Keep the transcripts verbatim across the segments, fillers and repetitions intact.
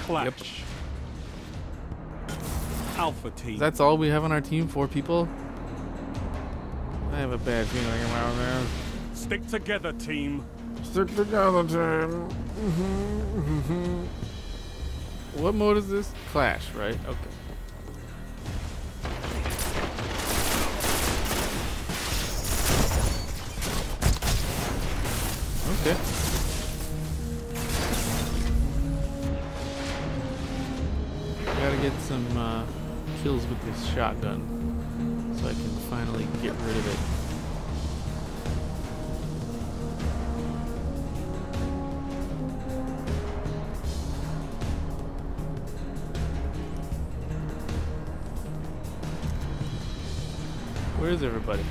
Clash. Yep. Alpha team. That's all we have on our team? Four people? I have a bad feeling about this. Stick together, team. Stick together, team. Mm-hmm, mm-hmm. What mode is this? Clash, right? Okay. Okay. Gotta get some uh, kills with this shotgun so I can finally get rid of it. Where's everybody?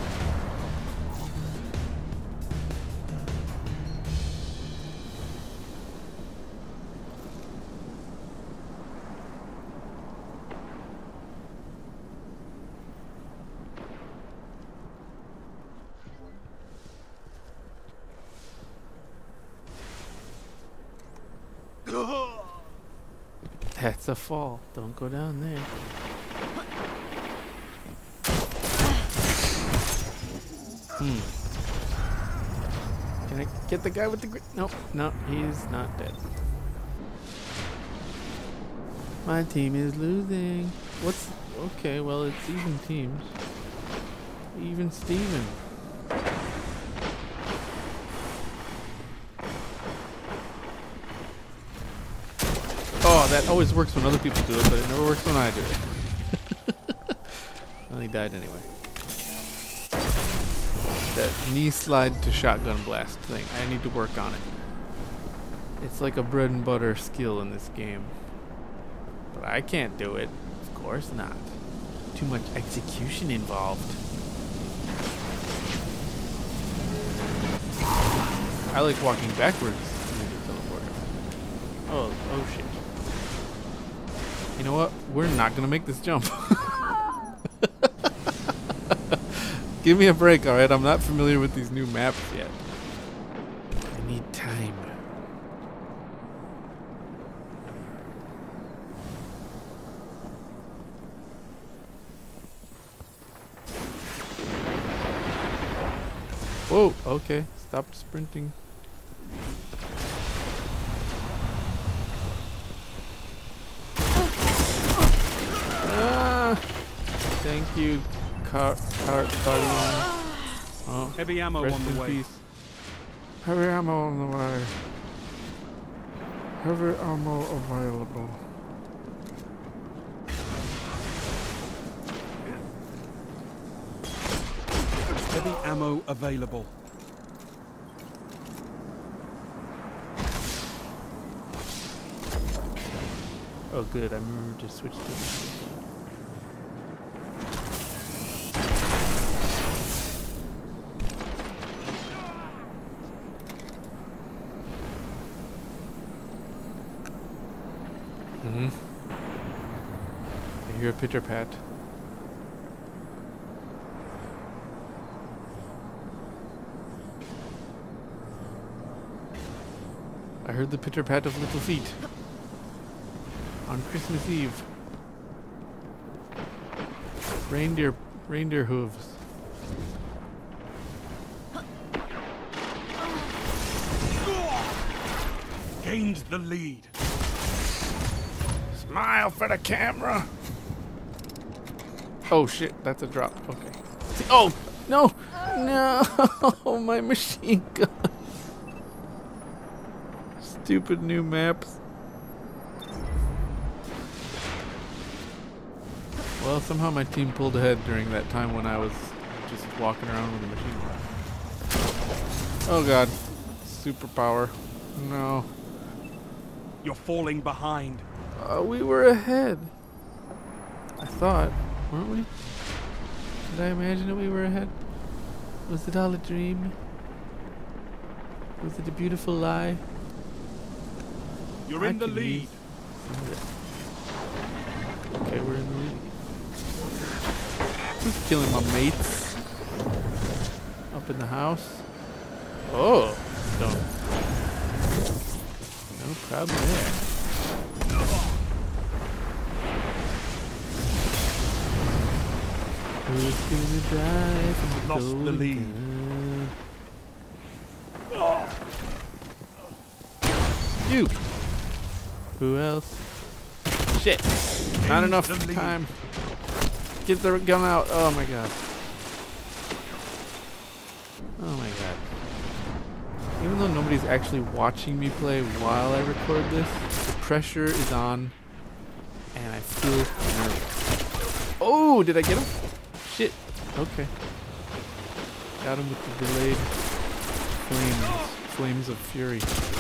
That's a fall. Don't go down there. Hmm. Can I get the guy with the gr- Nope, no, he's not dead. My team is losing. What's... Okay, well, it's even teams. Even Steven. Oh, that always works when other people do it, but it never works when I do it. Well, he died anyway. That knee slide to shotgun blast thing. I need to work on it. It's like a bread and butter skill in this game. But I can't do it. Of course not. Too much execution involved. I like walking backwards to make a teleporter. Oh, oh shit. You know what? We're not gonna make this jump. Give me a break, alright? I'm not familiar with these new maps yet. I need time. Whoa, okay. Stop sprinting. Ah! Thank you. Car, car, car. Oh, heavy ammo rest on in the way. Peace. Heavy ammo on the way. Heavy ammo available. Heavy ammo available. Oh, good. I remember to switch to this. Mm-hmm. I hear a pitter pat. I heard the pitter pat of little feet on Christmas Eve. Reindeer, reindeer hooves. Gained the lead. Smile for the camera. Oh shit, that's a drop. Okay. See, oh no, no, my machine gun. Stupid new maps. Well, somehow my team pulled ahead during that time when I was just walking around with a machine gun. Oh god, superpower. No. You're falling behind. Uh, we were ahead. I thought, weren't we? Did I imagine that we were ahead? Was it all a dream? Was it a beautiful lie? You're I in the could lead. use some of this. Okay, we're in the lead. Who's killing my mates? Up in the house. Oh, don't. No problem there. Who's gonna die from the Lost the golden lead. gun? You. Who else? Shit. Not enough time. Get the gun out. Oh my god. Oh my god. Even though nobody's actually watching me play while I record this, the pressure is on and I feel nervous. Oh, did I get him? Shit. Okay. Got him with the delayed flames. Flames of fury.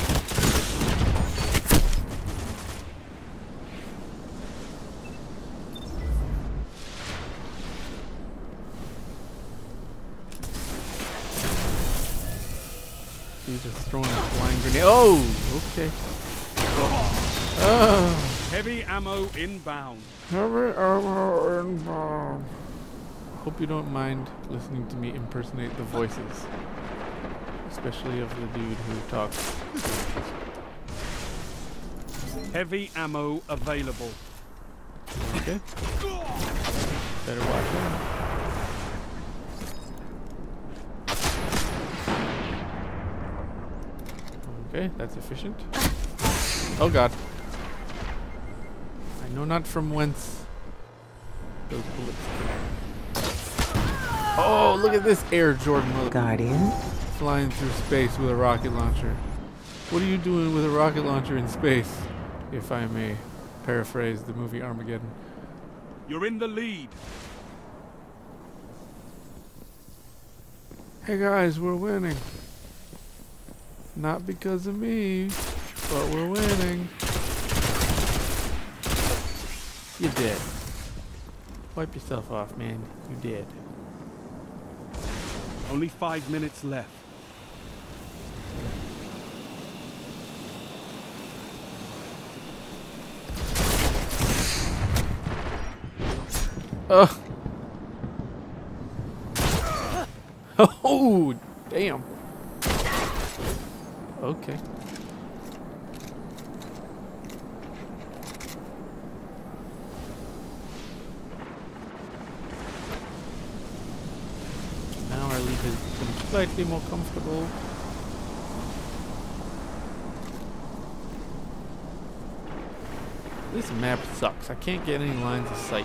He's just throwing a flying grenade. Oh, okay. Oh. Heavy ammo inbound. Heavy ammo inbound. Hope you don't mind listening to me impersonate the voices, especially of the dude who talks. Heavy ammo available. Okay. Better watch out. Okay, that's efficient. Oh god. I know not from whence those bullets came. Oh, look at this Air Jordan mother. Guardian. Flying through space with a rocket launcher. What are you doing with a rocket launcher in space? If I may paraphrase the movie Armageddon. You're in the lead. Hey guys, we're winning. Not because of me, but we're winning. You did. Wipe yourself off, man. You did. Only five minutes left. Oh. Oh, damn. Okay. Now our lead has become slightly more comfortable. This map sucks. I can't get any lines of sight.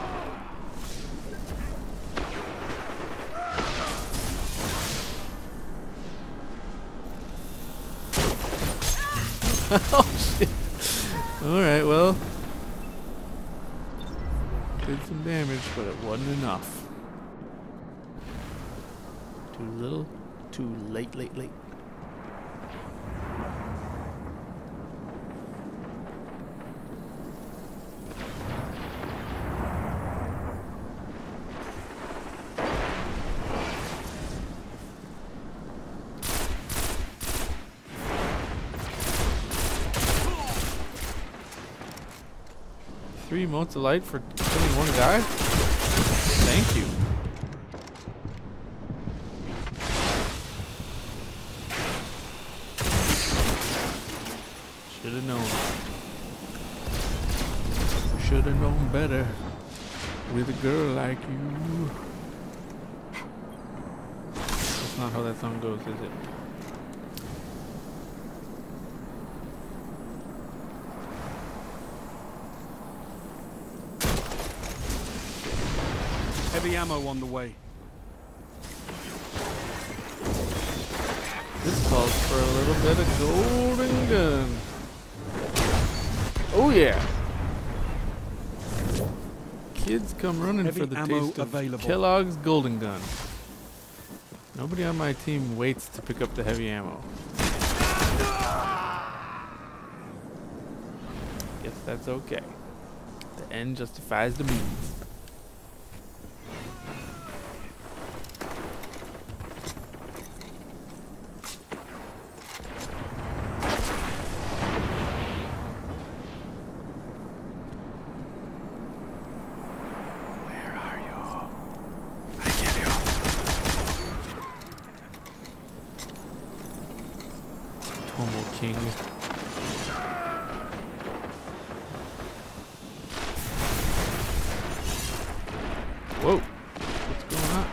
Oh shit. Alright, well. Did some damage, but it wasn't enough. Too little, too late, late, late. Three motes of light for killing one guy? Thank you. Should have known. Should have known better with a girl like you. That's not how that song goes, is it? Heavy ammo on the way. This calls for a little bit of golden gun. Oh yeah. Kids come running Heavy for the ammo taste of available. Kellogg's golden gun. Nobody on my team waits to pick up the heavy ammo. Guess that's okay. The end justifies the means. King. Whoa. What's going on?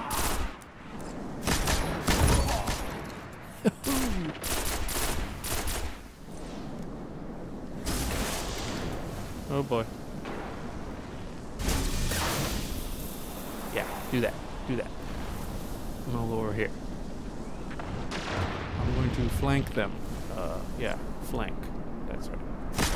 Oh boy. Yeah, do that. Do that. I'm gonna go over here. I'm going to flank them. Uh, yeah, flank. That's right.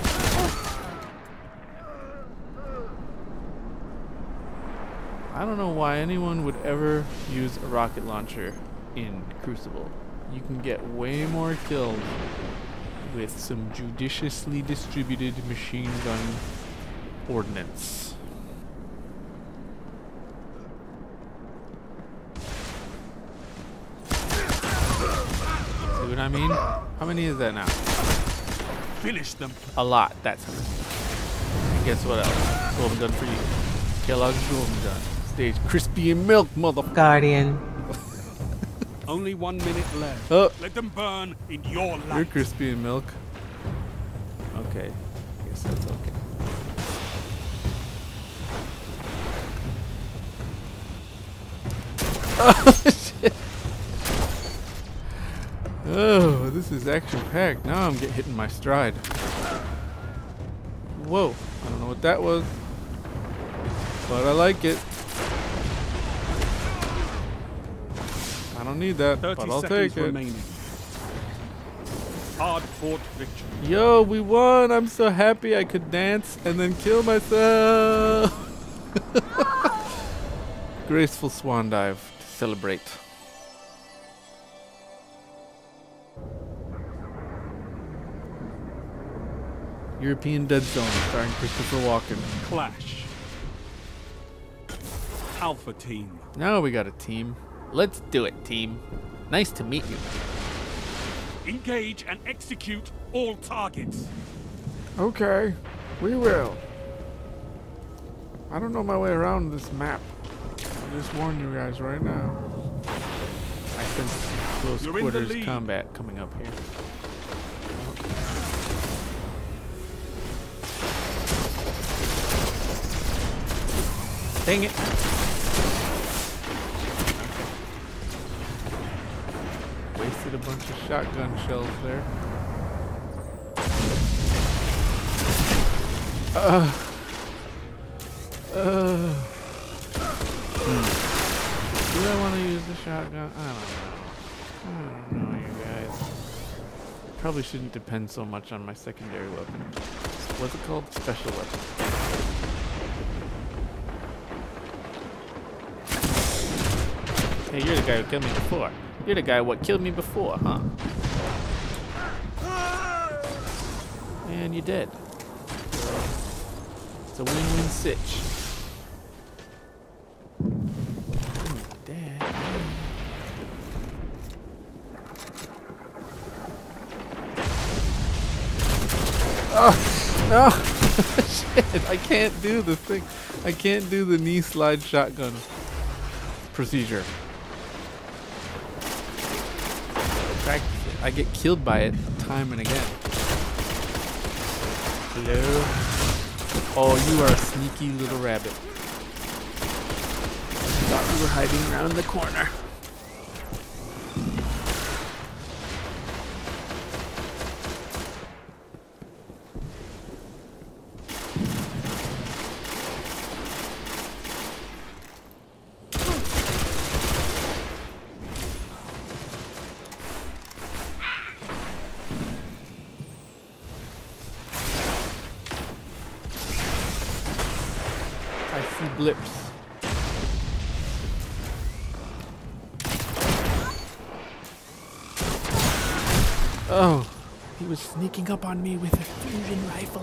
I don't know why anyone would ever use a rocket launcher in Crucible. You can get way more kills with some judiciously distributed machine gun ordnance. See what I mean? How many is that now? Finish them. A lot, that's how many. And guess what else? Golden gun for you. Kellogg's golden gun. Stage crispy and milk, motherfucker. Guardian. Only one minute left. Oh. Let them burn in your light. You're crispy and milk. Okay. I guess that's okay. Oh, shit. Oh, this is action packed. Now I'm getting hitting my stride. Whoa. I don't know what that was. But I like it. I don't need that, but I'll take it. Remaining. Hard fought victory. Yo, we won! I'm so happy I could dance and then kill myself. Graceful swan dive to celebrate. European Dead Zone starring Christopher Walken. Clash. Alpha team. Now we got a team. Let's do it, team. Nice to meet you. Engage and execute all targets. Okay, we will. I don't know my way around this map. I'll just warn you guys right now. I sense close You're in the quarters lead. combat coming up here. Dang it. Wasted a bunch of shotgun shells there. Uh, uh, hmm. Do I want to use the shotgun? I don't know. I don't know, you guys. Probably shouldn't depend so much on my secondary weapon. What's it called? Special weapon. Hey, you're the guy who killed me before. You're the guy what killed me before, huh? And you're dead. So, it's a win-win sitch. I'm dead. Oh, no! Shit, I can't do the thing. I can't do the knee slide shotgun procedure. Practice it. I get killed by it time and again. Hello? Oh, you are a sneaky little rabbit. Thought you were hiding around the corner. I see blips. Oh, he was sneaking up on me with a fusion rifle.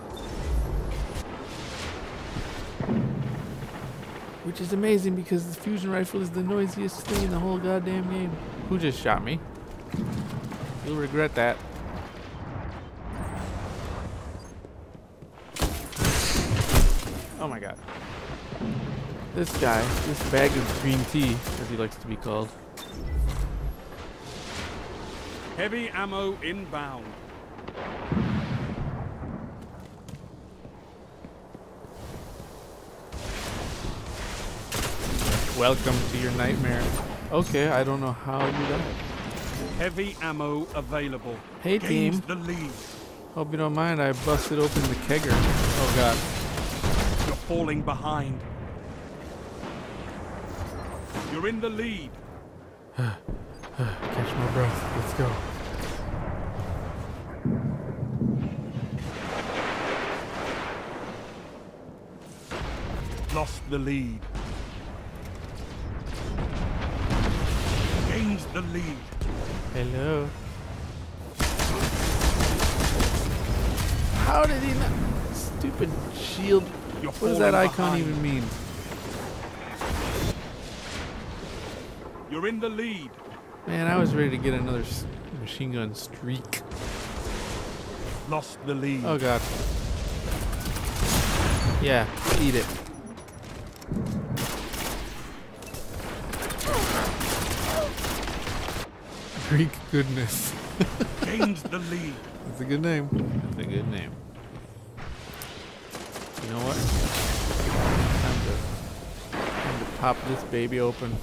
Which is amazing because the fusion rifle is the noisiest thing in the whole goddamn game. Who just shot me? You'll regret that. Oh my god. This guy, this bag of green tea, as he likes to be called. Heavy ammo inbound. Welcome to your nightmare. Okay, I don't know how you died. Heavy ammo available. Hey, Gains team. the lead. Hope you don't mind. I busted open the kegger. Oh god. You're falling behind. You're in the lead. Catch my breath. Let's go. Lost the lead. Gains the lead. Hello. How did he not? Stupid shield. You're What does that falling icon behind. even mean? You're in the lead. Man, I was ready to get another s machine gun streak. Lost the lead. Oh god. Yeah, eat it. Greek goodness. Gains the lead. That's a good name. That's a good name. You know what? Time to, time to pop this baby open.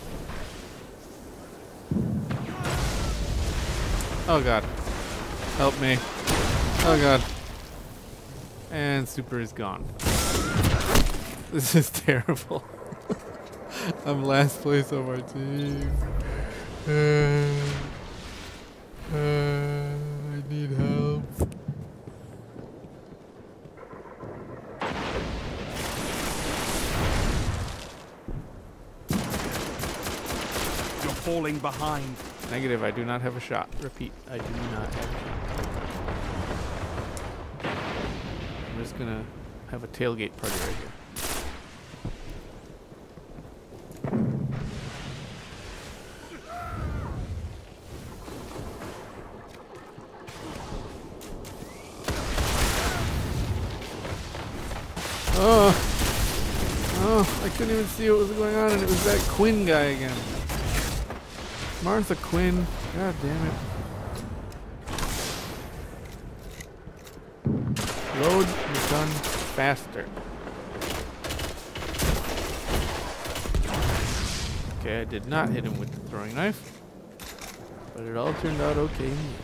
Oh god. Help me. Oh god. And super is gone. This is terrible. I'm last place on my team. Uh, uh, I need help. You're falling behind. Negative, I do not have a shot. Repeat, I do not have a shot. I'm just gonna have a tailgate party right here. Oh, oh! I couldn't even see what was going on, and it was that Quinn guy again. Martha Quinn. God damn it. Load the gun faster. Okay, I did not hit him with the throwing knife, but it all turned out okay in the end.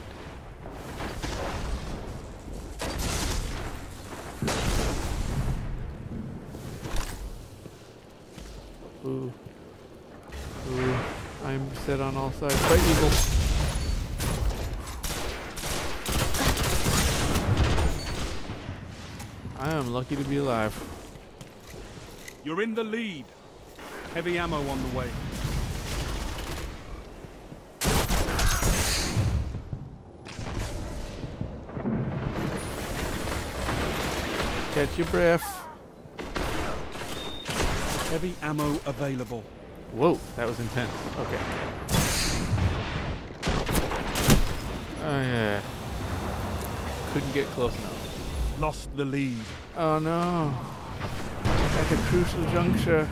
Ooh. Ooh. I'm set on all sides. Fight Eagle. I am lucky to be alive. You're in the lead. Heavy ammo on the way. Catch your breath. Heavy ammo available. Whoa, that was intense. Okay. Oh yeah. Couldn't get close enough. Lost the lead. Oh no. At a crucial juncture.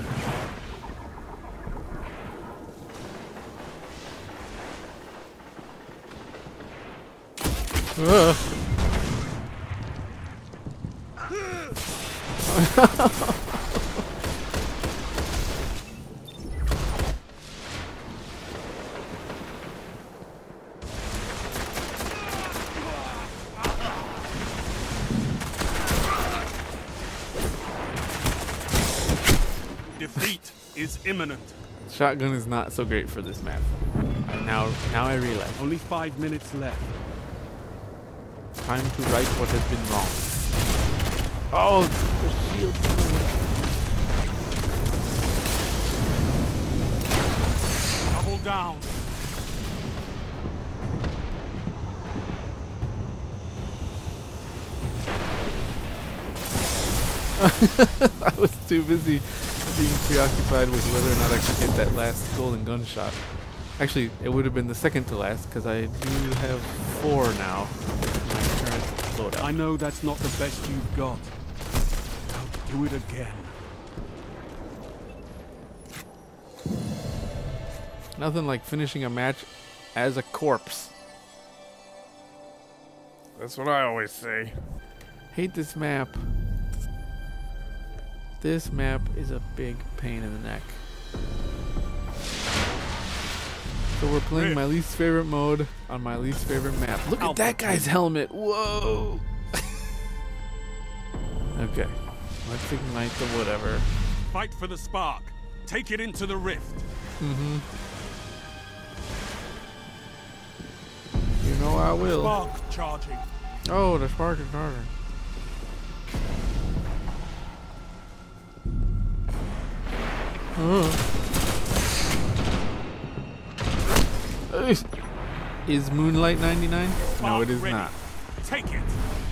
Ugh. Defeat is imminent. Shotgun is not so great for this map. Now, now I realize. Only five minutes left. Time to right what has been wrong. Oh, the shield. Double down. I was too busy being preoccupied with whether or not I could hit that last golden gunshot. Actually, it would have been the second to last because I do have four now. My current loadout. I know that's not the best you've got. Don't do it again. Nothing like finishing a match as a corpse. That's what I always say. Hate this map. This map is a big pain in the neck. So we're playing Rift. my least favorite mode on my least favorite map. Look at Alpha that guy's team. helmet. Whoa. Okay. Let's ignite the whatever. Fight for the spark. Take it into the rift. Mm-hmm. You know I will. Spark charging. Oh, the spark is charging. Oh. Is- Is Moonlight ninety-nine? No, Spark it is ready. not. Take it.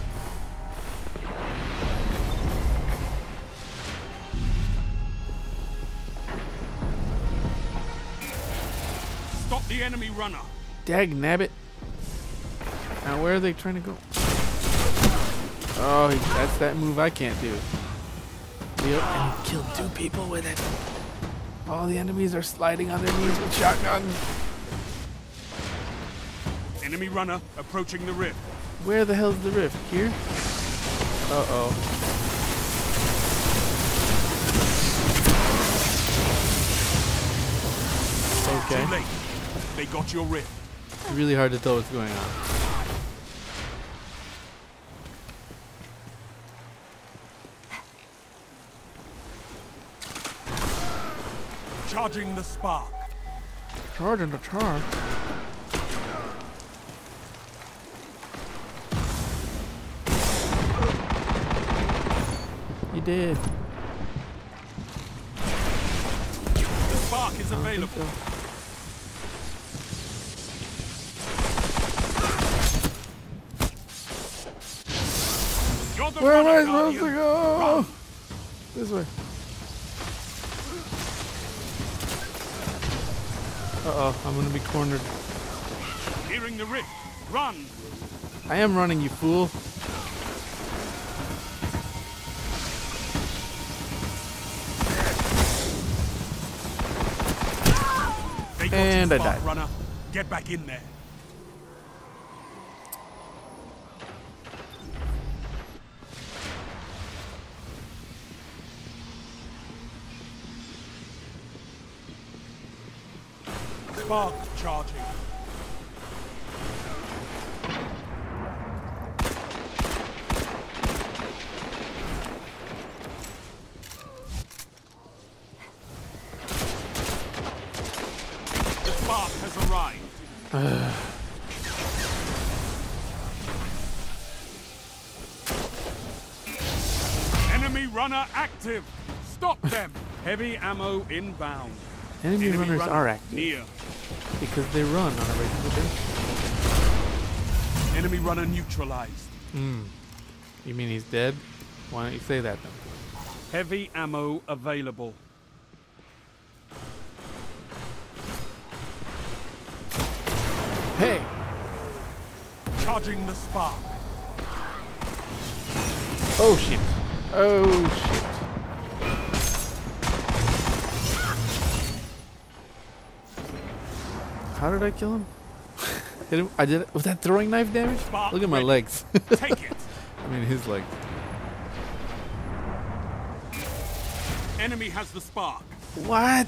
Stop the enemy runner. Dag nabbit. Now where are they trying to go? Oh, he- that's that move I can't do. Yep, and he killed two people with it. All the enemies are sliding on their knees with shotguns. Enemy runner approaching the rift. Where the hell's the rift? Here? Uh-oh. Okay. Too late. They got your rift. It's really hard to tell what's going on. Charging the spark. Charging the charge. You did. The spark is I don't think available. so. You're the Where am I runner, supposed to Guardian. go? Run. This way. Uh-oh, I'm gonna be cornered. Hearing the rift. Run. I am running, you fool. They got And you, I spark died. runner. Get back in there. Spark charging. The spark has arrived. Enemy runner active. Stop them. Heavy ammo inbound. Enemy, Enemy runners runner are active near. because they run on a regular basis. Enemy runner neutralized. Hmm. You mean he's dead? Why don't you say that then? Heavy ammo available. Hey! Charging the spark. Oh shit! Oh shit! How did I kill him? Hit him? I did it. Was that throwing knife damage? Spark Look at my ready. legs. Take it. I mean his legs. Enemy has the spark. What?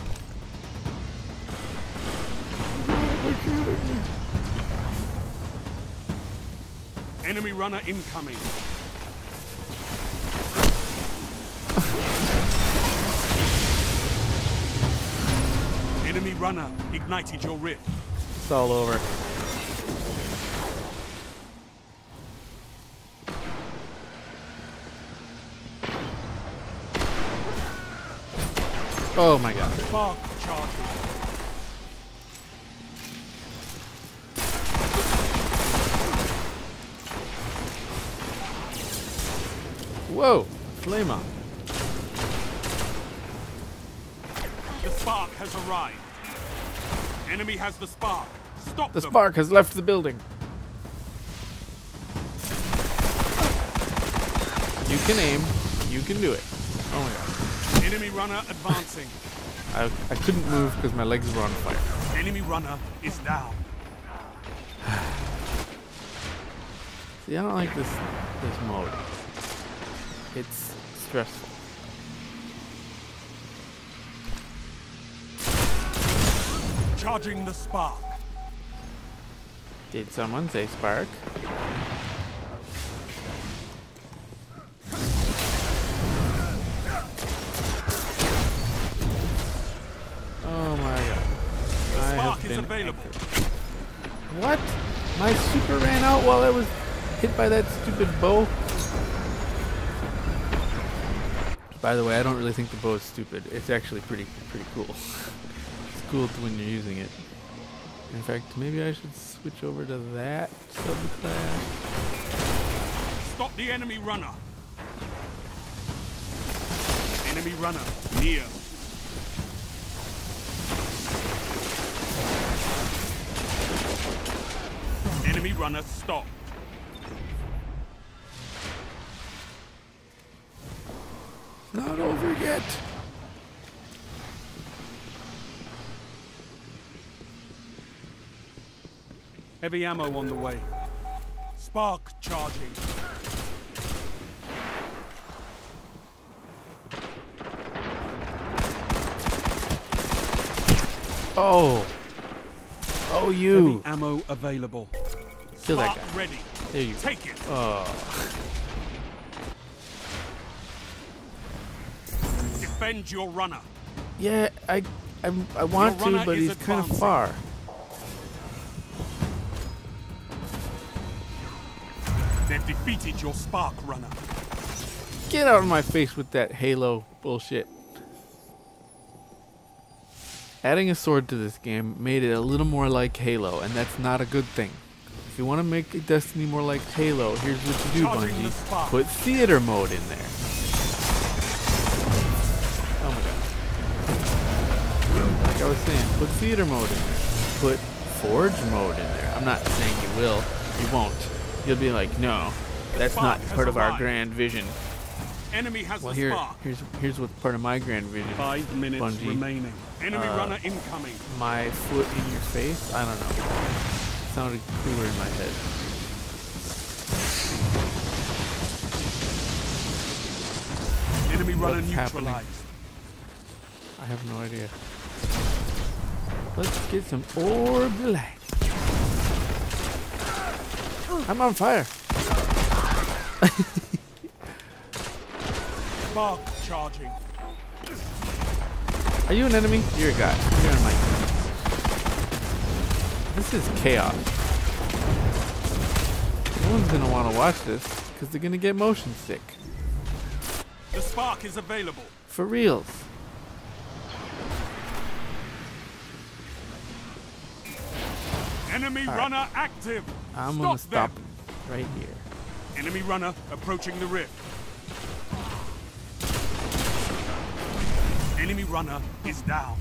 Enemy runner incoming. Enemy runner ignited your rift. It's all over. Oh my god. Spark charging. Whoa! Flame on. The spark has arrived. Enemy has the spark. Stop The them. spark has left the building. You can aim. You can do it. Oh my god. Enemy runner advancing. I, I couldn't move because my legs were on fire. Enemy runner is down. See, I don't like this this mode. It's stressful. Charging the spark. Did someone say spark? Oh my god. The I spark have is been available. anchored. What? My super ran out while I was hit by that stupid bow? By the way, I don't really think the bow is stupid. It's actually pretty pretty cool. It's cool when you're using it. In fact, maybe I should switch over to that subclass. Stop the enemy runner. Enemy runner near. Enemy runner stop. Not over yet. Heavy ammo on the way. Spark charging. Oh. Oh, you. Heavy ammo available. Kill that Spark guy. ready. There you go. Take it. Oh. Defend your runner. Yeah, I, I, I want Your runner to, but is he's kind of advancing. far. They've defeated your spark runner. Get out of my face with that Halo bullshit. Adding a sword to this game made it a little more like Halo, and that's not a good thing. If you want to make Destiny more like Halo, here's what you do, Charging the Bungie. spark. Put theater mode in there. Oh my god. Like I was saying, put theater mode in there. Put forge mode in there. I'm not saying you will. You won't. You'll be like, no, that's Spark not has part of our arrived. grand vision. Enemy has Well, the here, spark. here's here's what's part of my grand vision. Five minutes Bungie. remaining. Enemy Uh, runner incoming. My foot in your face? I don't know. It sounded cooler in my head. Enemy runner What's happening? neutralized. I have no idea. Let's get some orb light. I'm on fire. Spark charging. Are you an enemy? You're a guy. You're on my team. This is chaos. No one's gonna want to watch this because they're gonna get motion sick. The spark is available. For reals. Enemy All right. runner active. I'm Stop gonna stop them. right here. Enemy runner approaching the rift. Enemy runner is down.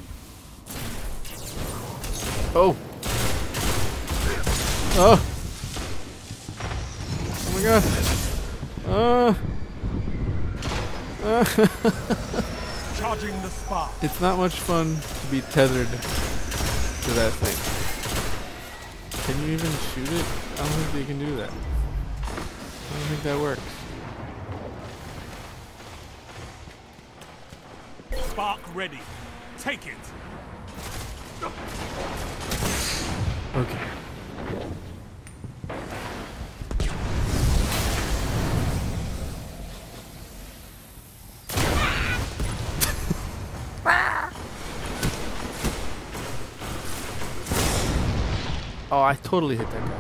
Oh. Oh. Oh my god. Uh. Uh. Charging the spark. It's not much fun to be tethered to that thing. Can you even shoot it? I don't think you can do that. I don't think that works. Spark ready. Take it. Okay. Oh, I totally hit that guy.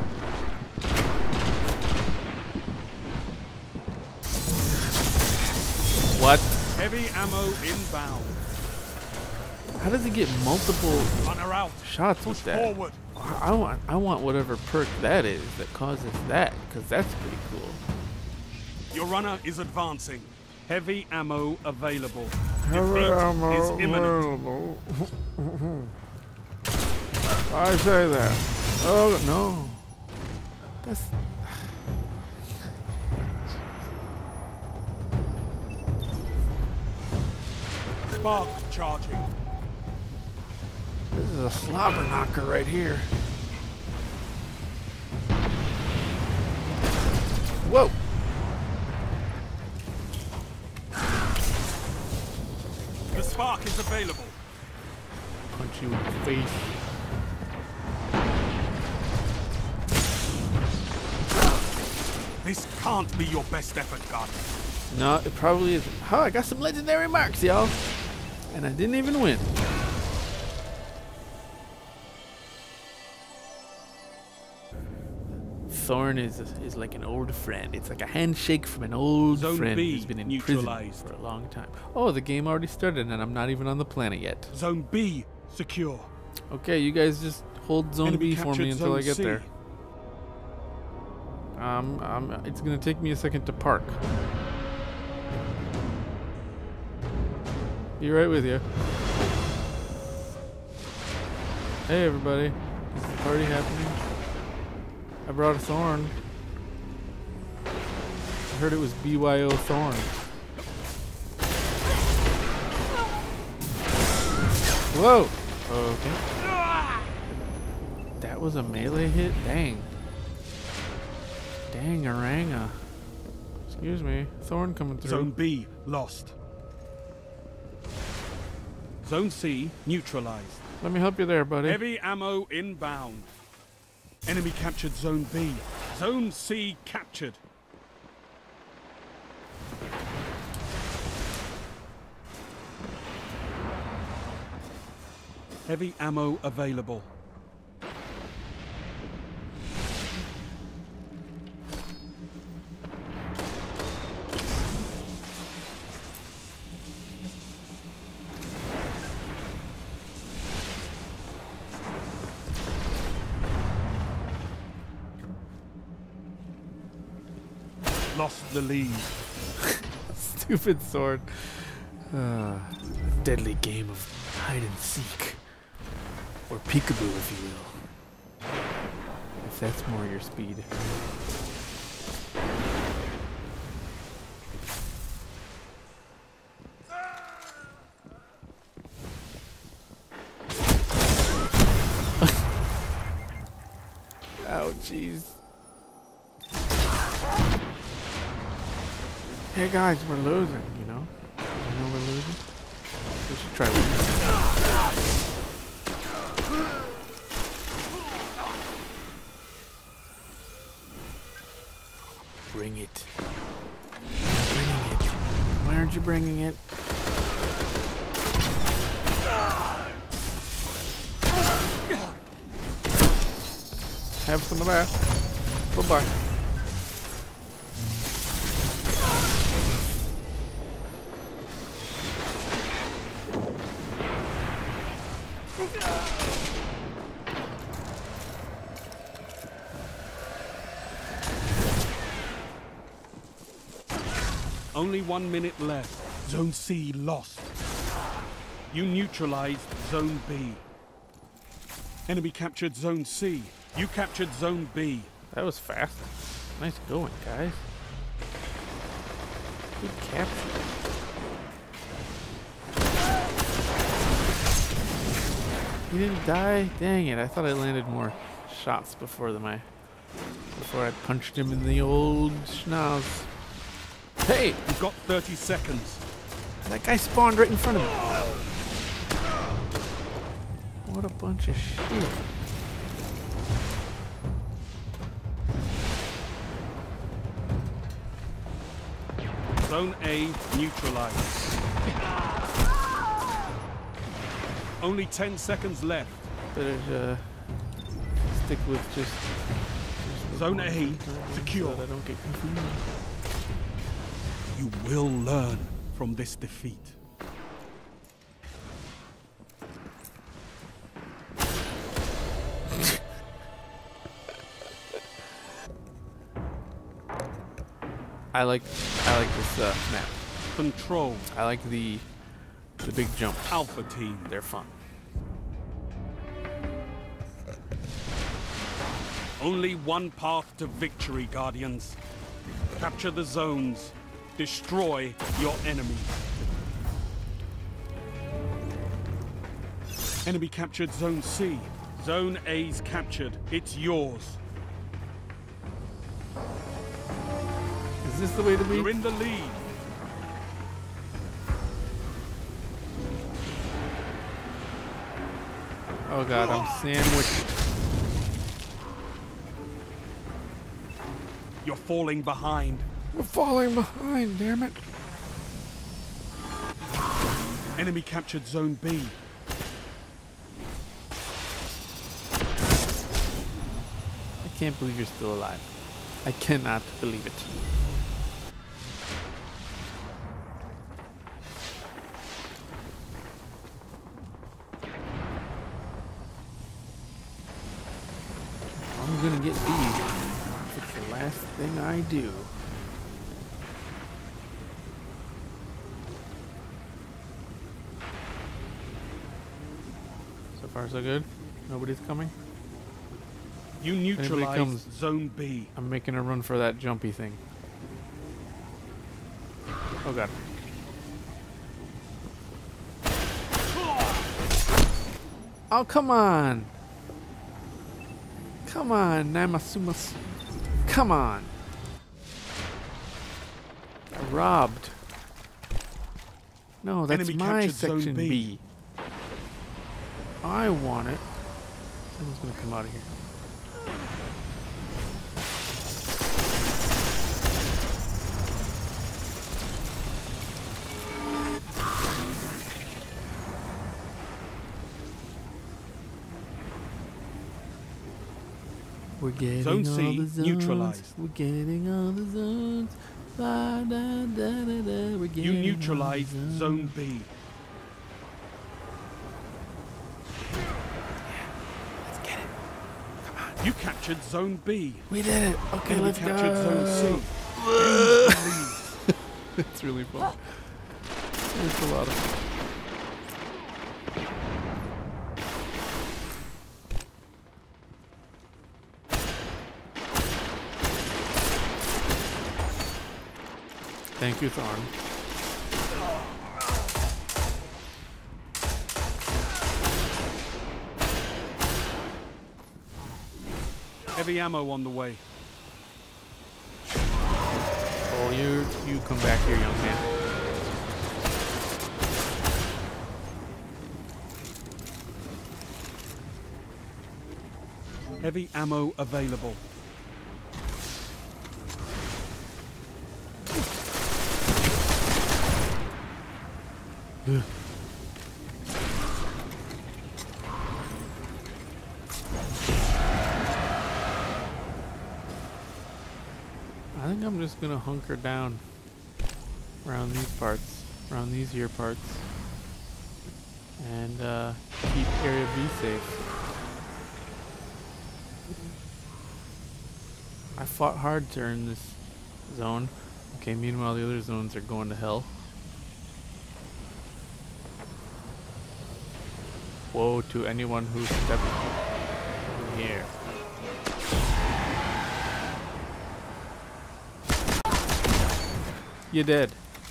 What? Heavy ammo inbound. How does he get multiple Runner out. shots Push with that? forward. I want, I want whatever perk that is that causes that, because that's pretty cool. Your runner is advancing. Heavy ammo available. Heavy Defeat ammo is imminent. available. I say that. Oh no. That's. Spark charging. This is a slobber knocker right here. Whoa. The spark is available. Punch you in the face. This can't be your best effort, Guardian. No, it probably isn't. Oh, I got some legendary marks, y'all. And I didn't even win. Thorn is is like an old friend. It's like a handshake from an old Zone friend B who's been in prison neutralized. for a long time. Oh, the game already started and I'm not even on the planet yet. Zone B secure. Okay, you guys just hold Zone Enemy B for me captured until I Zone get C. there. Um, um, it's gonna take me a second to park. Be right with you. Hey everybody, is the party happening? I brought a thorn. I heard it was B Y O Thorn. Whoa! Okay. That was a melee hit? Dang. Dang, Oranga. Excuse me. Thorn coming through. Zone B lost. Zone C neutralized. Let me help you there, buddy. Heavy ammo inbound. Enemy captured Zone B. Zone C captured. Heavy ammo available. Lost the lead. Stupid sword. Uh, a deadly game of hide and seek. Or peekaboo, if you will. If that's more your speed. Oh, jeez. Hey guys, we're losing, you know? You know we're losing? We should try winning. Bring it. Bringing it. Why aren't you bringing it? Have some of that. Bye-bye. Only one minute left. Zone C lost. You neutralized Zone B. Enemy captured Zone C. You captured Zone B. That was fast. Nice going, guys. Good capture. He didn't die? Dang it, I thought I landed more shots before the my before I punched him in the old schnoz. Hey! You've got thirty seconds. That guy spawned right in front of me. What a bunch of shit. Zone A neutralized. Only ten seconds left. Better uh, stick with just, just Zone A secure. so that I don't get confused. You will learn from this defeat. I like I like this uh, map. Control. I like the the big jump. Alpha team. They're fun. Only one path to victory, Guardians. Capture the zones. Destroy your enemy. Enemy captured Zone C. Zone A's captured. It's yours. Is this the way to be? You're in the lead. Oh god, I'm sandwiched. You're falling behind. We're falling behind, damn it. Enemy captured Zone B. I can't believe you're still alive. I cannot believe it. I'm gonna get B. It's the last thing I do. So far so good? Nobody's coming? You Anybody neutralized comes, Zone B. I'm making a run for that jumpy thing. Oh god. Oh, come on! Come on, Namasumas. Come on! Robbed. No, that's Enemy my captured Zone section B. B. I want it. Someone's gonna come out of here. We're getting Zone all C the zones. neutralized. We're getting all the zones. Da, da, da, da, da. We're You getting neutralized all the zones. Zone B. Let's get it. Come on. You captured Zone B. We did it. Okay, Enemy let's captured go. Zone C. It's really fun. It's a lot of fun. Thank you, Thorn. Heavy ammo on the way. Oh, you you come back here, young man. Heavy ammo available. Ugh. I think I'm just gonna hunker down around these parts, around these here parts, and uh, keep Area B safe. I fought hard to earn this zone. Okay, meanwhile the other zones are going to hell. Woe to anyone who stepped in here. You did.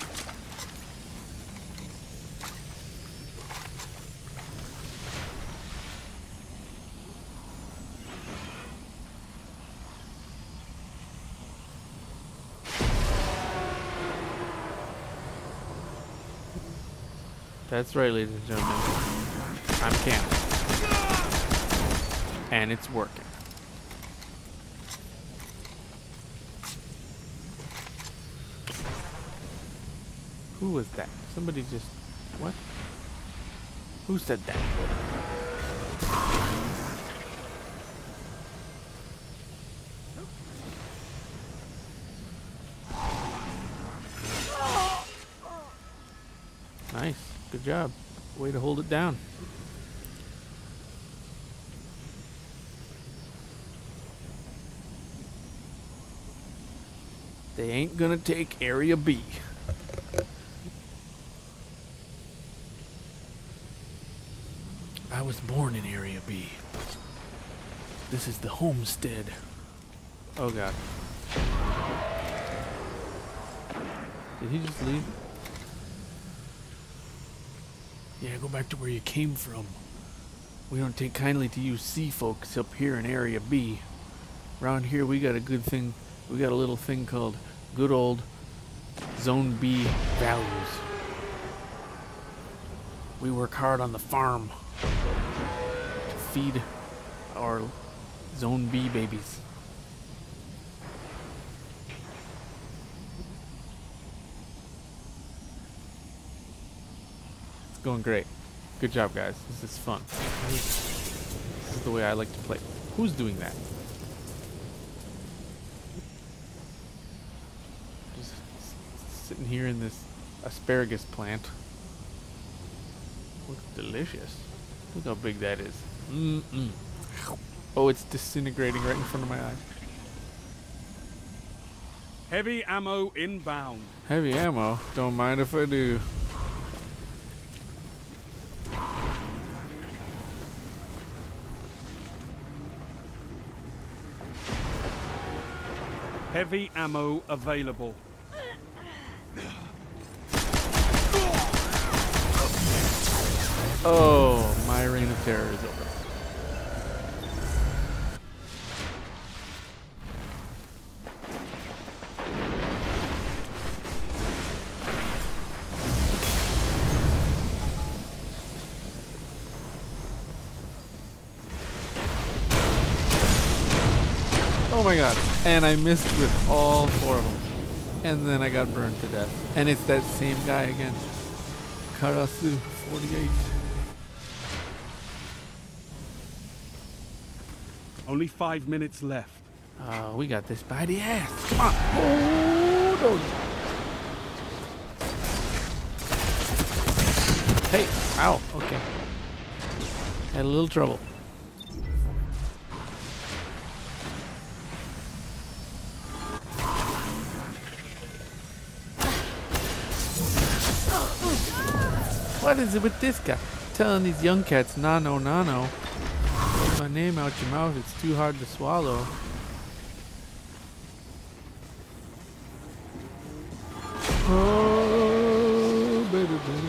That's right, ladies and gentlemen. I'm camping. And it's working. Who was that? Somebody just... What? Who said that? Nice. Good job. Way to hold it down. They ain't gonna take Area B. I was born in Area B. This is the homestead. Oh god. Did he just leave? Yeah, go back to where you came from. We don't take kindly to you sea folks up here in Area B. Around here we got a good thing. We got a little thing called good old Zone B values. We work hard on the farm to feed our Zone B babies. going great. Good job, guys. This is fun. This is the way I like to play. Who's doing that? Just sitting here in this asparagus plant. Looks delicious. Look how big that is. Mm-mm. Oh, it's disintegrating right in front of my eyes. Heavy ammo inbound. Heavy ammo? Don't mind if I do. Heavy ammo available. Oh, my reign of terror is over. Oh my god. And I missed with all four of them. And then I got burned to death. And it's that same guy again. Karasu forty-eight. Only five minutes left. Oh, we got this by the ass. Come on. Oh, no. Hey. Ow. Okay. Had a little trouble. What is it with this guy? Telling these young cats, nano, nano. Get my name out your mouth, it's too hard to swallow. Oh, baby, baby.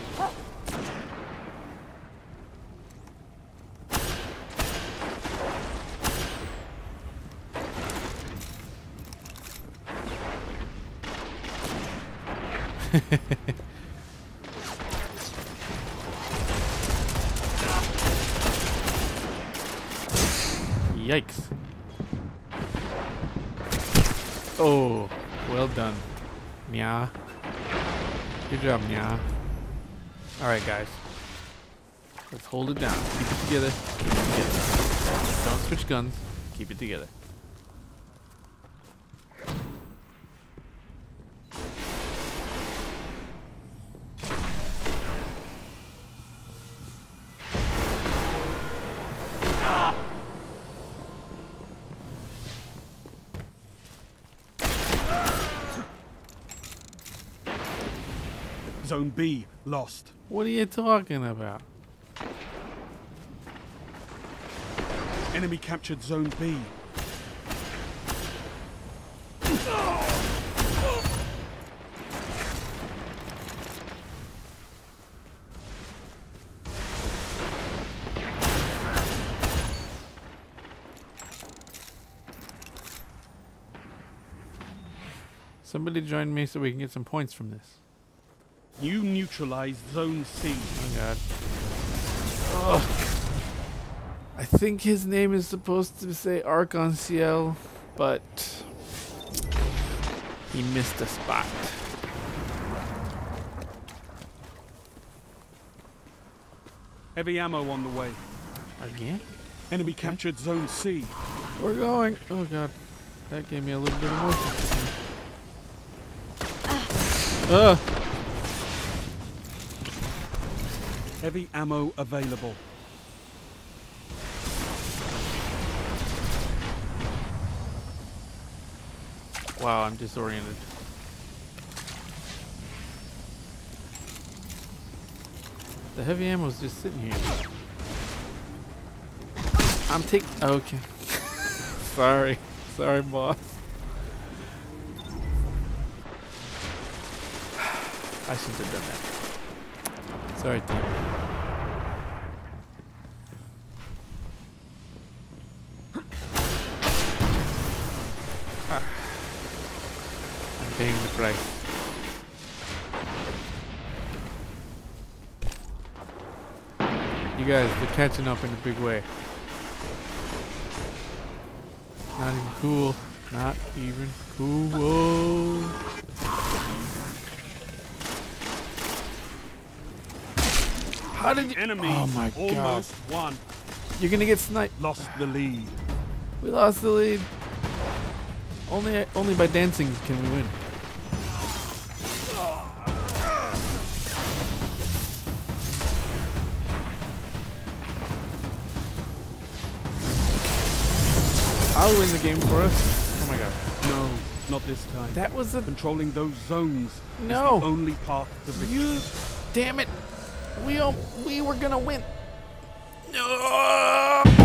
Yikes. Oh, well done. Meow. Good job, Meow. Alright, guys. Let's hold it down. Keep it together. Keep it together. Don't switch guns. Keep it together. Zone B lost. What are you talking about? Enemy captured Zone B. Somebody join me so we can get some points from this. You neutralized Zone C. Oh god. Oh. I think his name is supposed to say Arc-en-Ciel, but he missed a spot. Heavy ammo on the way. Again? Enemy captured Zone C. We're going. Oh god. That gave me a little bit of motion. Ugh. Heavy ammo available. Wow, I'm disoriented. The heavy ammo's just sitting here. I'm taking. Okay. Sorry. Sorry, boss. I shouldn't have done that. Sorry, team. Ah. I'm paying the price. You guys, they're catching up in a big way. Not even cool. Not even cool. How did you? Enemy Oh my god! almost won. You're gonna get sniped. Lost the lead. We lost the lead. Only, only by dancing can we win. I'll win the game for us. Oh my god. No, not this time. That was a... Controlling those zones No. is the only path to victory. You... Damn it. We, all, we were gonna win. No.